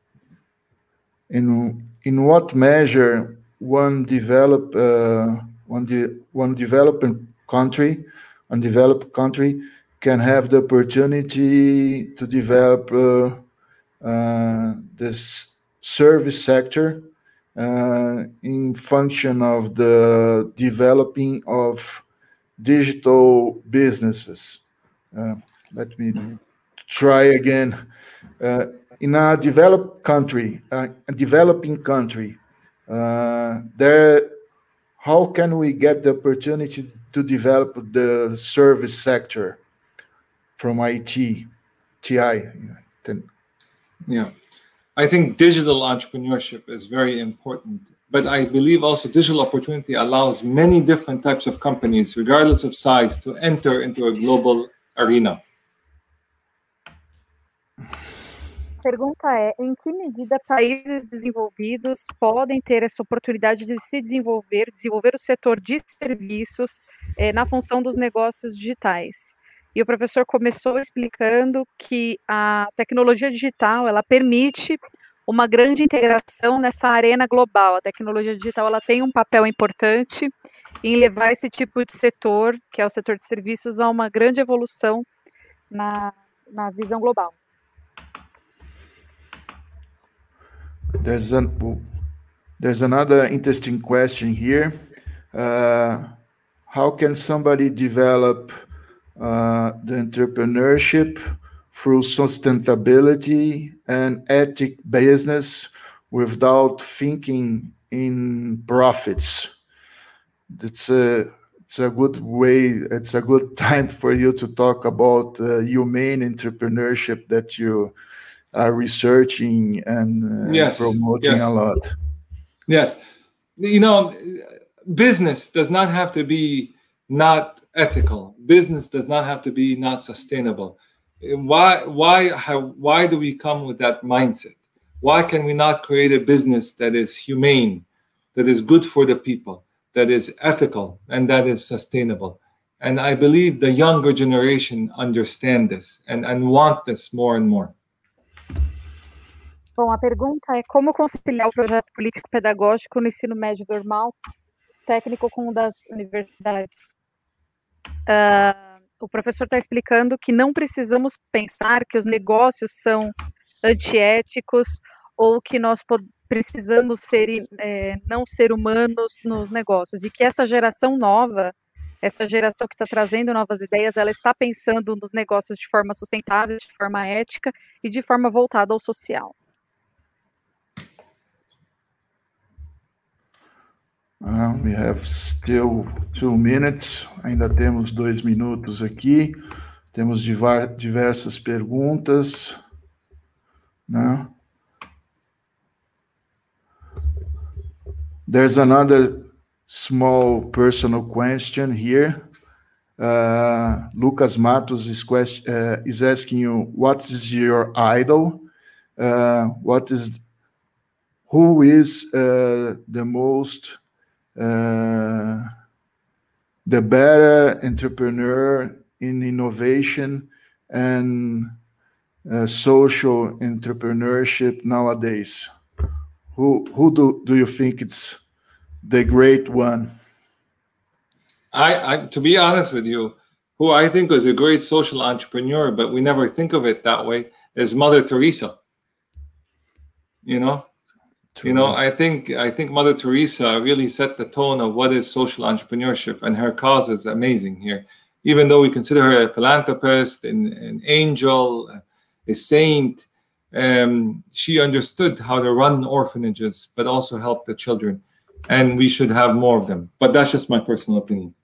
in in what measure one develop uh, one de, one developing country, one developed country can have the opportunity to develop uh, uh, this service sector uh, in function of the developing of digital businesses. Uh, let me try again. Uh, in a developed country, uh, a developing country, uh, there, how can we get the opportunity to develop the service sector from I T, T I? Yeah, I think digital entrepreneurship is very important. But I believe also digital opportunity allows many different types of companies, regardless of size, to enter into a global arena. A pergunta é, em que medida países desenvolvidos podem ter essa oportunidade de se desenvolver, desenvolver o setor de serviços eh, na função dos negócios digitais? E o professor começou explicando que a tecnologia digital, ela permite uma grande integração nessa arena global. A tecnologia digital ela tem um papel importante em levar esse tipo de setor, que é o setor de serviços, a uma grande evolução na, na visão global. There's an, there's another interesting question here. Uh, how can somebody develop uh, the entrepreneurship through sustainability and ethic business without thinking in profits? It's a, it's a good way, it's a good time for you to talk about uh, humane entrepreneurship that you are researching and uh, yes, promoting yes. a lot. Yes. You know, business does not have to be not ethical. Business does not have to be not sustainable. Why, why, how, why do we come with that mindset? Why can we not create a business that is humane, that is good for the people, that is ethical, and that is sustainable? And I believe the younger generation understand this and, and want this more and more. Bom, a pergunta é como conciliar o projeto político-pedagógico no ensino médio normal, técnico com o das universidades. Uh, o professor está explicando que não precisamos pensar que os negócios são antiéticos ou que nós precisamos ser, é, não ser humanos nos negócios, e que essa geração nova, essa geração que está trazendo novas ideias, ela está pensando nos negócios de forma sustentável, de forma ética e de forma voltada ao social. Uh, we have still two minutes. Ainda temos dois minutos aqui. Temos diversas perguntas, né? There's another small personal question here. Uh, Lucas Matos is, question, uh, is asking you, what is your idol? Uh, what is, who is uh, the most Uh, the better entrepreneur in innovation and uh, social entrepreneurship nowadays? Who who do, do you think it's the great one? I, I, to be honest with you, who I think was a great social entrepreneur, but we never think of it that way, is Mother Teresa. You know? True. You know, I think I think Mother Teresa really set the tone of what is social entrepreneurship, and her cause is amazing here. Even though we consider her a philanthropist, an, an angel, a saint, um, she understood how to run orphanages, but also help the children. And we should have more of them. But that's just my personal opinion.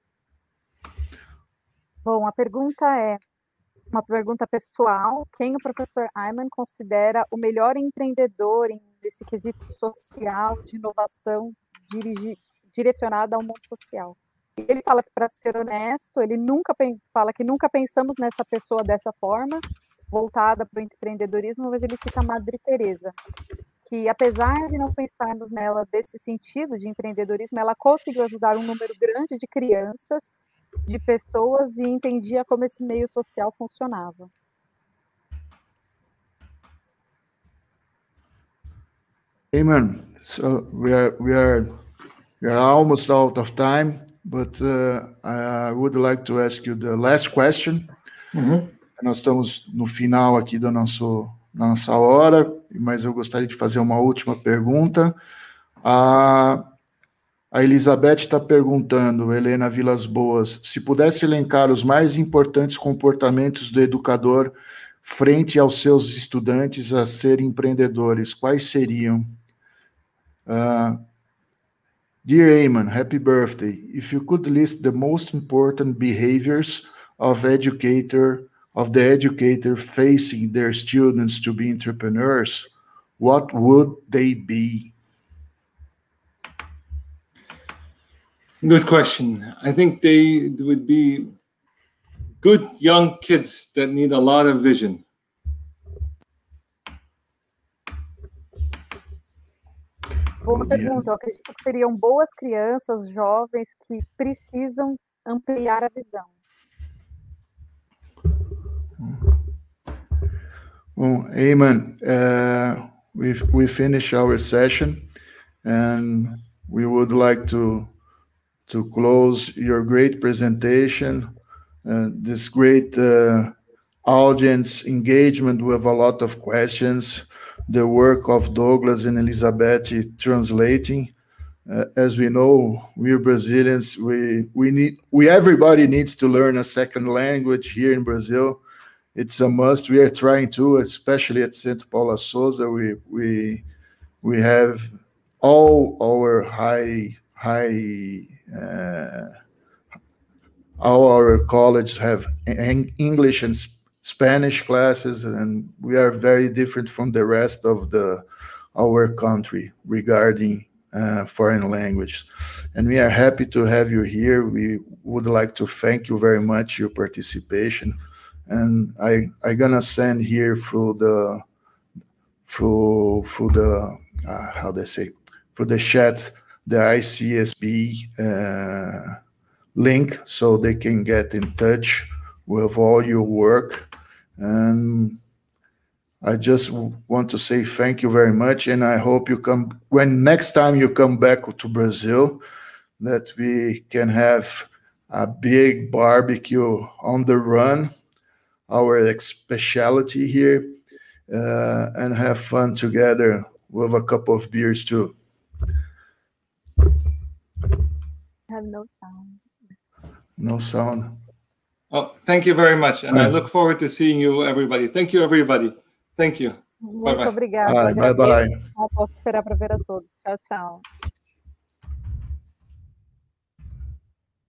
Bom, a pergunta é uma pergunta pessoal. Quem o professor Ayman considera o melhor empreendedor em desse quesito social, de inovação, dirigi, direcionada ao mundo social? E ele fala que, para ser honesto, ele nunca fala que nunca pensamos nessa pessoa dessa forma, voltada para o empreendedorismo, mas ele cita a Madre Teresa, que apesar de não pensarmos nela desse sentido de empreendedorismo, ela conseguiu ajudar um número grande de crianças, de pessoas, e entendia como esse meio social funcionava. Amen. So we are we are we are almost out of time, but uh, I would like to ask you the last question. Uhum. Nós estamos no final aqui do nosso da nossa hora, mas eu gostaria de fazer uma última pergunta. A, a Elizabeth está perguntando, Helena Vilas Boas, se pudesse elencar os mais importantes comportamentos do educador frente aos seus estudantes a serem empreendedores, quais seriam? Uh, Dear Eamon, happy birthday. If you could list the most important behaviors of educator of the educator facing their students to be entrepreneurs, what would they be? Good question. I think they would be good young kids that need a lot of vision. Boa pergunta. Eu acredito que seriam boas crianças, jovens, que precisam ampliar a visão. Well, Eamon, uh, we we finished our session, and we would like to to close your great presentation, uh, this great uh, audience engagement with a lot of questions, the work of Douglas and Elizabeth translating. Uh, as we know, we're Brazilians. We we need we everybody needs to learn a second language here in Brazil. It's a must. We are trying to, especially at Santa Paula Souza. We we we have all our high high uh, all our colleges have English and Spanish classes, and we are very different from the rest of the our country regarding uh, foreign language. And we are happy to have you here. We would like to thank you very much your participation. And I I gonna send here through the through through the uh, how they say through the chat the I C S B uh, link so they can get in touch with all your work. And I just want to say thank you very much, and I hope you come when next time you come back to Brazil, that we can have a big barbecue on the run, our specialty here, uh, and have fun together with a couple of beers too. I have no sound. No sound. Oh, thank you very much, and Bye. I look forward to seeing you, everybody. Thank you, everybody. Thank you. Muito Bye-bye. obrigada. Bye, bye, bye. Posso esperar para ver a todos. Tchau, tchau.